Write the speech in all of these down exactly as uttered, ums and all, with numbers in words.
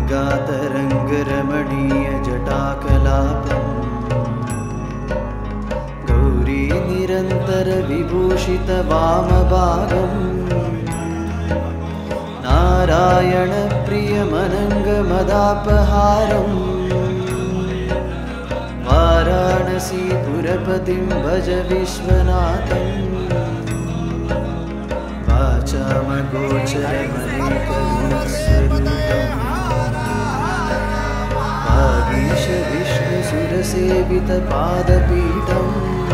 गङ्गातरङ्गरमणीयजटाकलापम् गौरी निरन्तरविभूषितवामभागम् नारायणप्रियमनङ्गमदापहारम् वाराणसीपुरपतिं भज विश्वनाथम् वाचामगोचरमनेकगुणस्वरूपम् वागीश विष्णुसुरसेवितपादपीठम्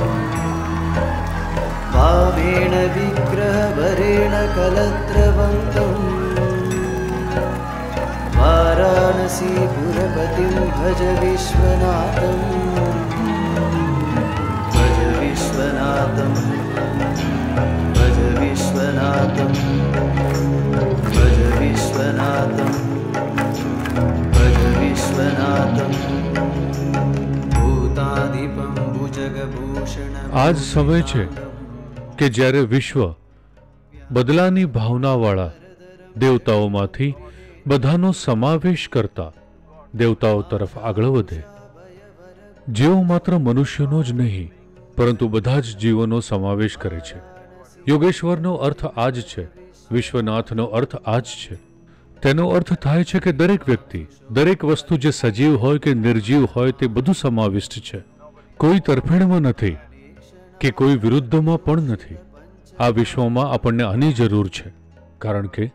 भावेन विग्रहवरेण कलत्रवन्तम् वाराणसीपुरपतिं भज विश्वनाथम् भज विश्वनाथम् भज विश्वनाथम् भज विश्वनाथम् भज विश्वनाथम् भूताधिपं भुजगभूषण। आज समय છે કે જ્યારે વિશ્વ બદલાની ભાવનાવાળા દેવતાઓમાંથી બધાનો સમાવેશ કરતા દેવતાઓ તરફ આગળ વધે, જેઓ માત્ર મનુષ્યનો જ નહીં પરંતુ બધા જ જીવોનો સમાવેશ કરે છે। યોગેશ્વરનો અર્થ આ જ છે, વિશ્વનાથનો અર્થ આ જ છે। તેનો અર્થ થાય છે કે દરેક વ્યક્તિ, દરેક વસ્તુ જે સજીવ હોય કે નિર્જીવ હોય તે બધું સમાવિષ્ટ છે, કોઈ તરફેણમાં નથી કે કોઈ વિરુદ્ધમાં પણ નથી। આ વિશ્વમાં આપણને આની જરૂર છે, કારણ કે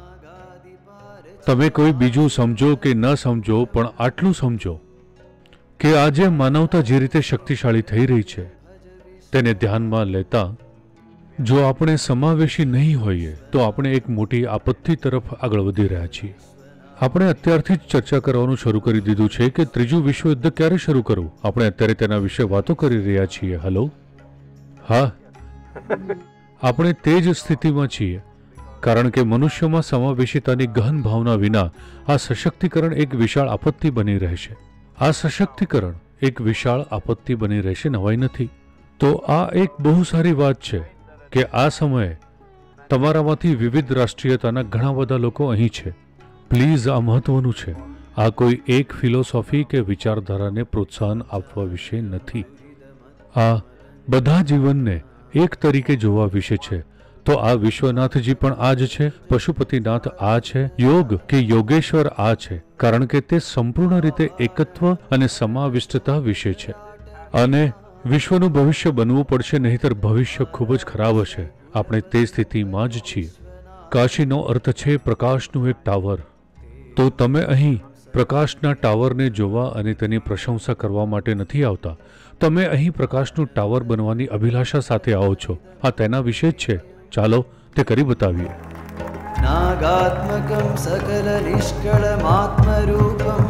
તમે કોઈ બીજું સમજો કે ન સમજો પણ આટલું સમજો કે આજે માનવતા જે રીતે શક્તિશાળી થઈ રહી છે તેને ધ્યાનમાં લેતા જો આપણે સમાવેશી નહીં હોઈએ તો આપણે એક મોટી આપત્તિ તરફ આગળ વધી રહ્યા છીએ। આપણે અત્યારથી જ ચર્ચા કરવાનું શરૂ કરી દીધું છે કે ત્રીજું વિશ્વયુદ્ધ ક્યારે શરૂ કરવું। આપણે અત્યારે તેના વિશે વાતો કરી રહ્યા છીએ। હલો, હા, આપણે તે જ સ્થિતિમાં છીએ કારણ કે મનુષ્યમાં સમાવેશિતાની ગહન ભાવના વિના આ સશક્તિકરણ એક વિશાળ આપત્તિ બની રહેશે। આ સશક્તિકરણ એક વિશાળ આપત્તિ બની રહેશે, નવાઈ નથી। તો આ એક બહુ સારી વાત છે કે આ સમયે તમારામાંથી વિવિધ રાષ્ટ્રીયતાના ઘણા બધા લોકો અહીં છે। પ્લીઝ, આ મહત્વનું છે। આ કોઈ એક ફિલોસોફી કે વિચારધારાને પ્રોત્સાહન આપવા વિશે નથી। આ બધા જીવનને એક તરીકે જોવા વિશે છે। તો આ વિશ્વનાથજી પણ આ જ છે, પશુપતિનાથ આ છે, યોગ કે યોગેશ્વર આ છે, કારણ કે તે સંપૂર્ણ રીતે એકત્વ અને સમાવિષ્ટતા વિશે છે। અને વિશ્વનું ભવિષ્ય બનવું પડશે, નહીંતર ભવિષ્ય ખૂબ જ ખરાબ હશે। આપણે તે સ્થિતિમાં જ છીએ। કાશીનો અર્થ છે પ્રકાશનું એક ટાવર। તો તમે અહીં પ્રકાશના ટાવરને જોવા અને તેની પ્રશંસા કરવા માટે નથી આવતા, તમે અહીં પ્રકાશનું ટાવર બનવાની અભિલાષા સાથે આવો છો। આ તેના વિશે જ છે। ચાલો તે કરી બતાવીએ। નાગાત્મકં સકલ નિષ્કળમાત્મરૂપમ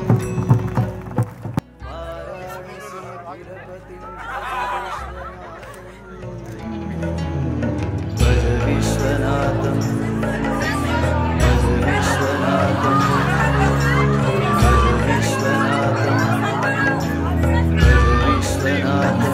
ભજ વિશ્વનાથમ ભજ વિશ્વનાથમ ભજ વિશ્વનાથમ ભજ વિશ્વનાથમ।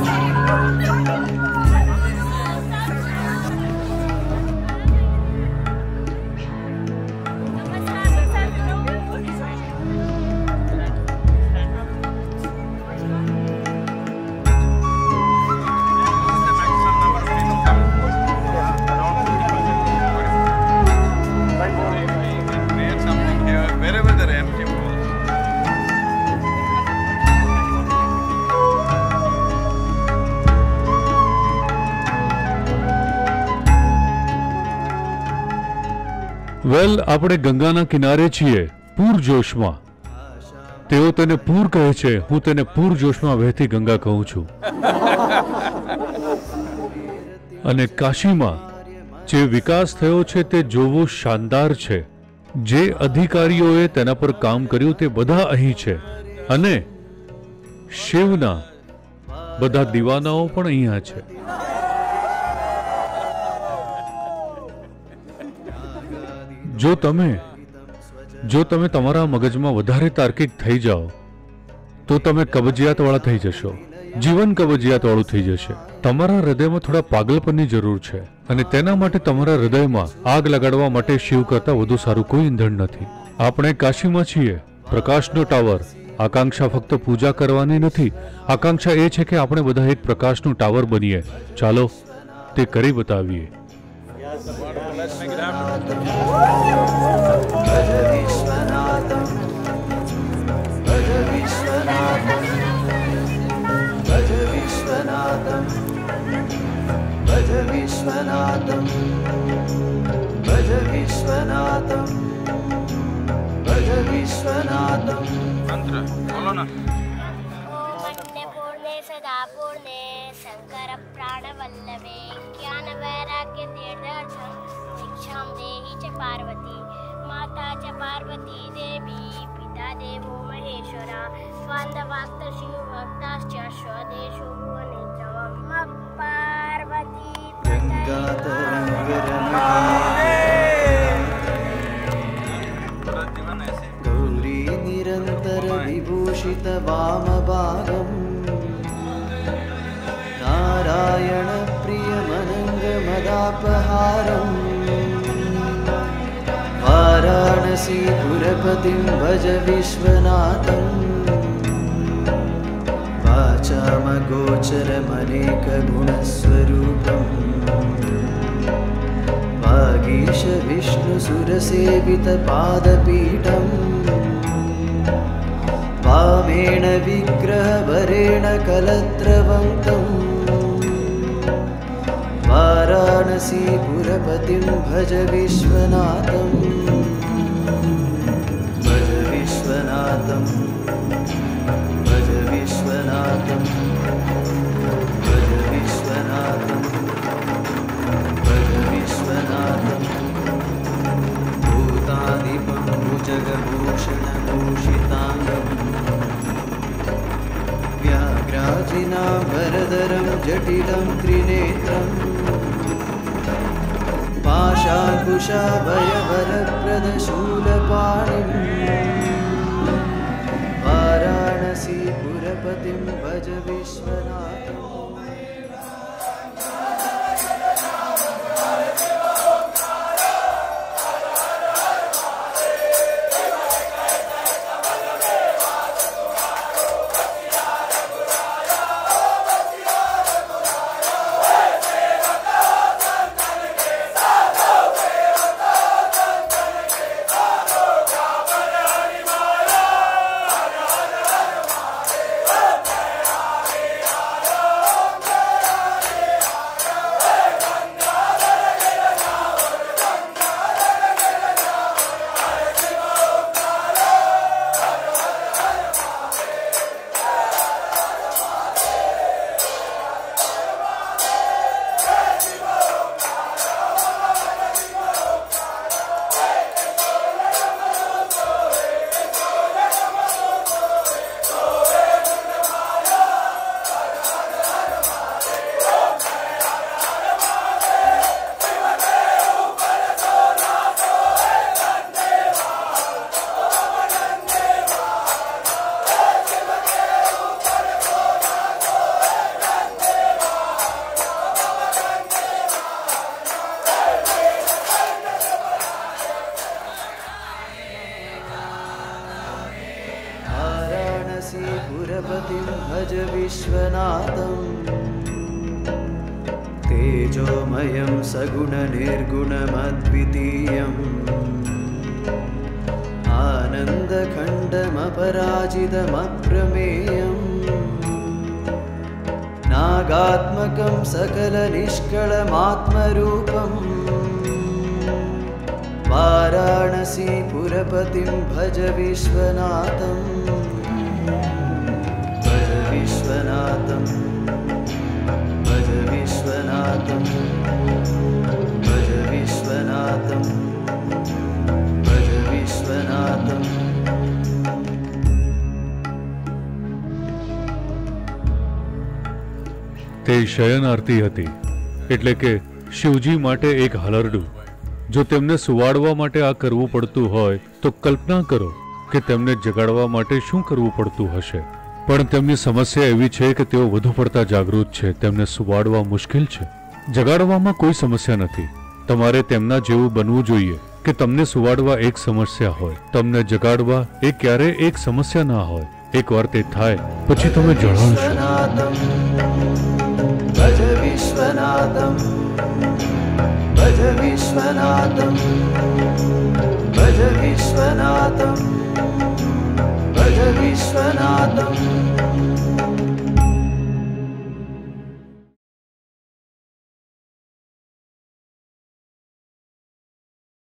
વેલ, આપણે ગંગાના કિનારે છીએ, પૂરજોશમાં। તેઓ તેને પૂર કહે છે, હું તેને પૂરજોશમાં વહેતી ગંગા કહું છું। અને કાશીમાં જે વિકાસ થયો છે તે જોવો શાનદાર છે। જે અધિકારીઓએ તેના પર કામ કર્યું તે બધા અહીં છે, અને શિવના બધા દીવાનાઓ પણ અહીંયા છે। જો તમે જો તમે તમારા મગજમાં વધારે તાર્કિક થઈ જાઓ તો તમે કબજિયાતવાળા થઈ જશો। જીવન કબજિયાતવાળું થઈ જશે। તમારા હૃદયમાં થોડા પાગલપનની જરૂર છે, અને તેના માટે તમારા હૃદયમાં આગ લગાડવા માટે શિવ કરતાં વધુ સારું કોઈ ઈંધણ નથી। આપણે કાશીમાં છીએ, પ્રકાશનો ટાવર. આકાંક્ષા ફક્ત પૂજા કરવાની નથી, આકાંક્ષા એ છે કે આપણે બધા એક પ્રકાશનું ટાવર બનીએ. ચાલો તે કરી બતાવીએ. ભજ વિશ્વનાથમ ભજ વિશ્વનાથમ ભજ વિશ્વનાથમ ભજ વિશ્વનાથમ ભજ વિશ્વનાથમ ભજ વિશ્વનાથમ. મંત્ર બોલો ના. पूर्णे पूर्णे सदा पूर्णे शंकर प्राणवल्लभे ज्ञान वैराग्य तीर्थार्थम शिक्षां देहि च पार्वती माता च पार्वती देवी पिता देवो महेश्वरा स्वान्दवाक्त शिव भक्ताश्च स्वदेशो भुवनेत्रम पार्वती गौरी निरंतर विभूषित वामभागम् नारायण प्रिय मनंग मदापहारम् वाराणसी पुरपतिं भज विश्वनाथम् वाचामगोचरमनेक गुणस्वरूपम् वागीश विष्णुसुरसेवित पादपीठम् वामेण विग्रहवरेण कलत्रवन्तम् वाराणसी पुरपतिं भज विश्वनाथम् भज विश्वनाथम् भज विश्वनाथम् भज विश्वनाथम् भज विश्वनाथम्. भूतादिपं भुजगभूषणभूषिताङ्गम् व्याघ्राजिनाम्बरधरं जटिलं त्रिनेत्रम् पाशाकुशाभयवरप्रदशूलपाणिम् वाराणसी पुरपतिं भज विश्वनाथम्. पुरपतिं भज विश्वनाथम् तेजोमयं सगुणनिर्गुणमद्वितीयम् आनन्दखण्डमपराजितमप्रमेयम् नागात्मकं सकलनिष्कळमात्मरूपम् वाराणसी पुरपतिं भज विश्वनाथम् भज विश्वनाथम् भज विश्वनाथम् भज विश्वनाथम् भज विश्वनाथम्. તે શયન આરતી હતી, એટલે કે શિવજી માટે એક હલરડું. જો તેમને સુવાડવા માટે આ કરવું પડતું હોય તો કલ્પના કરો કે તેમને જગાડવા માટે શું કરવું પડતું હશે. પણ તેમની સમસ્યા એવી છે કે તેઓ વધુ પડતા જાગૃત છે, તેમને સુવાડવા મુશ્કેલ છે. જગાડવામાં કોઈ સમસ્યા નથી, તમારે તેમના જેવું બનવું જોઈએ કે તમને સુવાડવા એક સમસ્યા હોય, તમને જગાડવા એ ક્યારે એક સમસ્યા ના હોય. એકવાર તે થાય પછી તમે જણાવશો. ભજ વિશ્વનાથમ, ભજ વિશ્વનાથમ, ભજ વિશ્વનાથમ, ભજ વિશ્વનાથમ.